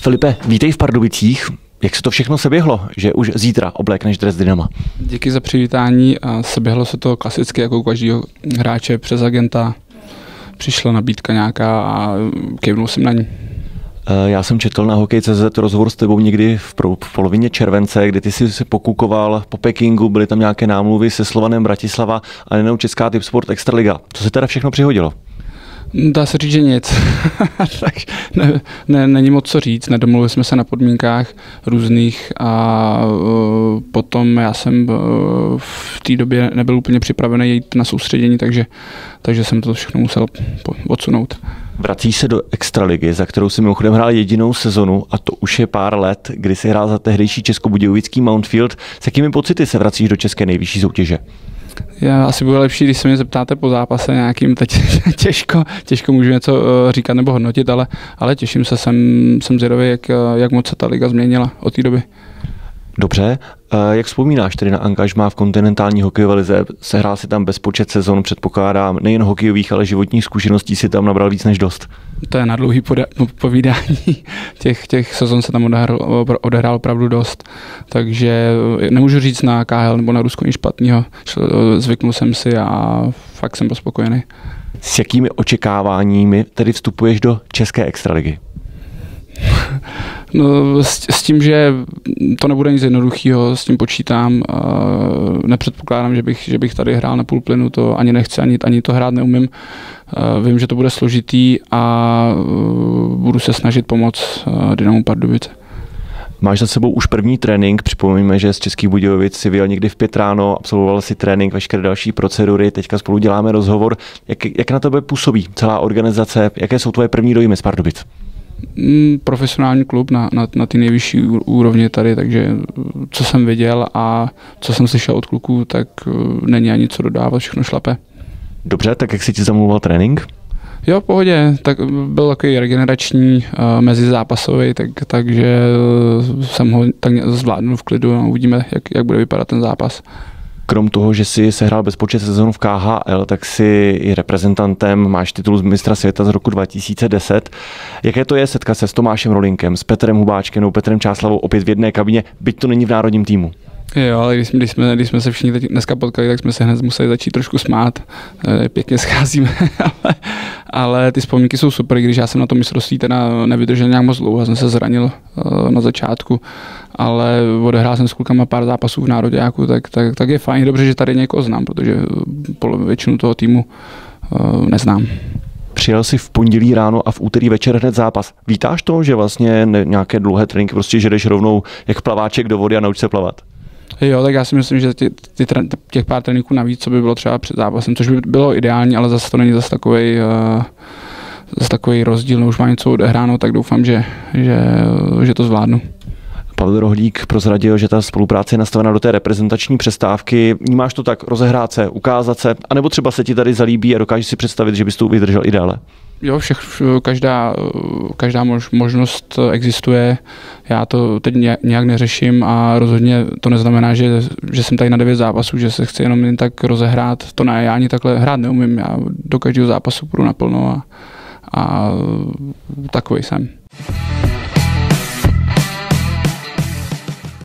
Filipe, vítej v Pardubicích. Jak se to všechno seběhlo, že už zítra oblékneš dres Dynama? Díky za přivítání a seběhlo se to klasicky jako u každého hráče přes agenta. Přišla nabídka nějaká a kývnul jsem na ní. Já jsem četl na Hokej.cz rozhovor s tebou někdy v polovině července, kdy ty jsi se pokukoval po Pekingu, byly tam nějaké námluvy se Slovanem Bratislava a nejenom Česká Tipsport Extraliga. Co se teda všechno přihodilo? Dá se říct, že nic. Není moc co říct, nedomluvili jsme se na podmínkách různých a potom já jsem v té době nebyl úplně připravený jít na soustředění, takže jsem to všechno musel odsunout. Vracíš se do Extraligy, za kterou si mimochodem hrál jedinou sezonu a to už je pár let, kdy si hrál za tehdejší českobudějovický Mountfield. S jakými pocity se vracíš do české nejvyšší soutěže? Já asi bude lepší, když se mě zeptáte po zápase nějakým, teď těžko můžu něco říkat nebo hodnotit, ale těším se, jsem zvědavý, jak moc se ta liga změnila od té doby. Dobře, jak vzpomínáš tedy na angažmá v kontinentální hokejové lize? Sehrál si tam bezpočet sezon, předpokládám, nejen hokejových, ale životních zkušeností si tam nabral víc než dost. To je na dlouhý povídání. Těch sezon se tam odehrál opravdu dost, takže nemůžu říct na KHL nebo na Rusko nic špatného. Zvyknul jsem si a fakt jsem byl spokojený. S jakými očekáváními tedy vstupuješ do české extraligy? No, s tím, že to nebude nic jednoduchého, s tím počítám. Nepředpokládám, že bych tady hrál na půl plynu, to ani nechci, ani to hrát neumím. Vím, že to bude složitý a budu se snažit pomoct Dynamu Pardubice. Máš za sebou už první trénink, připomeňme, že z Českých Budějovic si vyjel někdy v 5 ráno, absolvoval si trénink, veškeré další procedury, teďka spolu děláme rozhovor. Jak na tebe působí celá organizace, jaké jsou tvoje první dojmy z Pardubic? Profesionální klub na ty nejvyšší úrovni tady, takže co jsem viděl a co jsem slyšel od kluků, tak není ani co dodávat, všechno šlape. Dobře, tak jak jsi ti zamlouval trénink? Jo, v pohodě, tak byl takový regenerační, mezizápasový, takže jsem ho tak zvládnul v klidu a uvidíme, jak bude vypadat ten zápas. Krom toho, že jsi sehrál bezpočet sezónů v KHL, tak jsi i reprezentantem, máš titul z mistra světa z roku 2010. Jaké to je setkat se s Tomášem Rolinkem, s Petrem Hubáčkem nebo Petrem Čáslavou opět v jedné kabině, byť to není v národním týmu? Jo, ale když jsme se všichni teď dneska potkali, tak jsme se hned museli začít trošku smát. Pěkně scházíme, ale ty vzpomínky jsou super, když já jsem na to mistrovství teda nevydržel nějak moc dlouho, jsem se zranil na začátku, ale odehrál jsem s klukama pár zápasů v nároďáku, tak je fajn, dobře, že tady někoho znám, protože většinu toho týmu neznám. Přijel jsi v pondělí ráno a v úterý večer hned zápas. Vítáš to, že vlastně nějaké dlouhé tréninky, prostě že jdeš rovnou jak plaváček do vody a nauč se plavat? Jo, tak já si myslím, že těch pár tréninků navíc, co by bylo třeba před zápasem, což by bylo ideální, ale zase to není zase takový rozdíl, no už má něco odehráno, tak doufám, že to zvládnu. Pavel Rohlík prozradil, že ta spolupráce je nastavena do té reprezentační přestávky. Vnímáš to tak, rozehrát se, ukázat se, anebo třeba se ti tady zalíbí a dokážeš si představit, že bys to vydržel i dále? Jo, každá možnost existuje. Já to teď nějak neřeším a rozhodně to neznamená, že jsem tady na 9 zápasů, že se chci jenom jen tak rozehrát. To ne, já ani takhle hrát neumím. Já do každého zápasu půjdu naplno a takový jsem.